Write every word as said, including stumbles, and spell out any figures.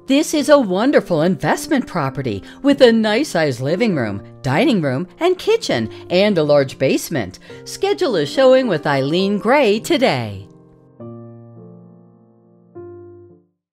This is a wonderful investment property with a nice-sized living room, dining room, and kitchen, and a large basement. Schedule a showing with Eileen Gray today.